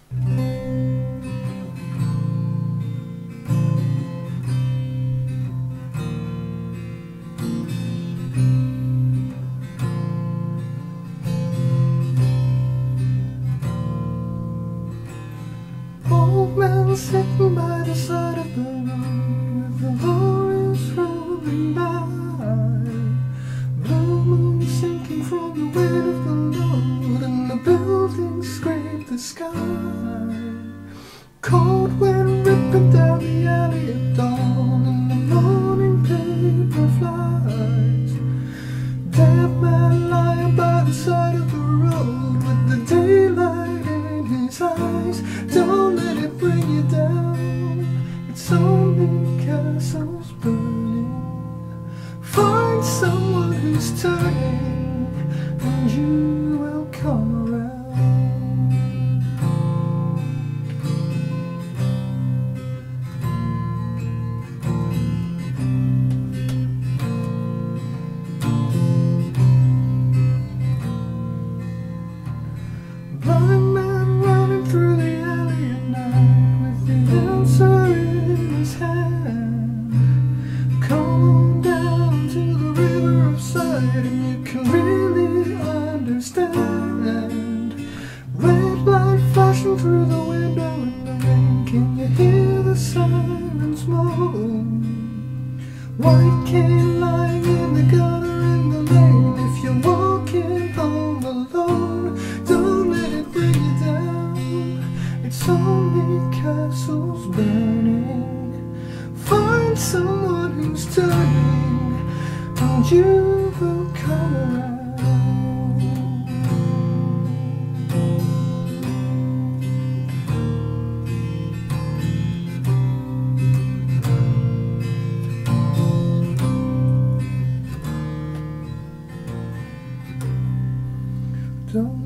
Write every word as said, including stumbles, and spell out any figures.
Old man sitting by the side of the road with the lorries rolling by, blue moon sinking from the weight of the load, and the buildings scrape the sky. Cold wind ripping down the alley at dawn, and the morning paper flies. Dead man lying by the side of the road with the daylight in his eyes. Don't let it bring you down, it's only castles burning. Find someone who's turning, and you will come around. Blind man running through the alley at night with the answer in his hand. Come on down to the river of sight and you can really understand. Red light flashing through the window in the rain, can you hear the sirens moan? White cane lying in the gutter in the lane. If you're walking home alone, don't let it bring you down, it's only castles burning. Find someone who's turning, and you will come around. Don't